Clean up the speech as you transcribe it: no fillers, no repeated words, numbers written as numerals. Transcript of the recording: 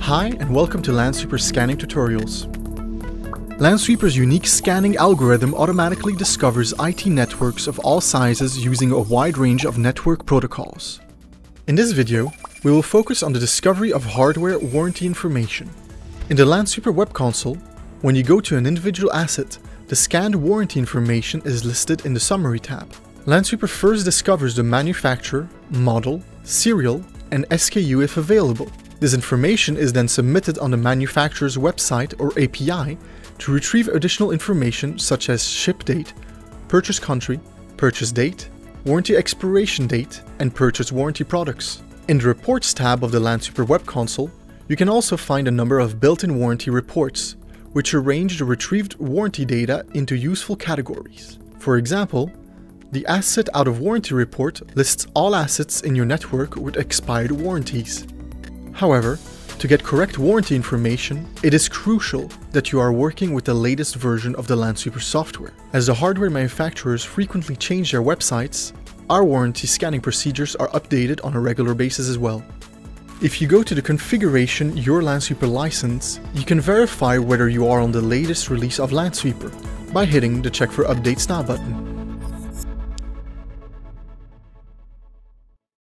Hi and welcome to Lansweeper scanning tutorials. Lansweeper's unique scanning algorithm automatically discovers IT networks of all sizes using a wide range of network protocols. In this video, we will focus on the discovery of hardware warranty information. In the Lansweeper web console, when you go to an individual asset, the scanned warranty information is listed in the Summary tab. Lansweeper first discovers the manufacturer, model, serial, and SKU if available. This information is then submitted on the manufacturer's website or API to retrieve additional information such as ship date, purchase country, purchase date, warranty expiration date, and purchase warranty products. In the Reports tab of the Lansweeper web console, you can also find a number of built-in warranty reports, which arrange the retrieved warranty data into useful categories. For example, the Asset Out of Warranty report lists all assets in your network with expired warranties. However, to get correct warranty information, it is crucial that you are working with the latest version of the Lansweeper software. As the hardware manufacturers frequently change their websites, our warranty scanning procedures are updated on a regular basis as well. If you go to the Configuration Your Lansweeper license, you can verify whether you are on the latest release of Lansweeper by hitting the Check for Updates Now button.